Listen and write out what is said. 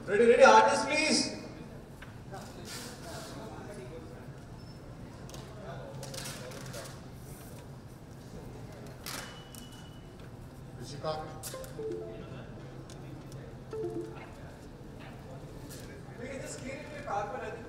Ready, artists, please. Rishika. We can just clean it with paper.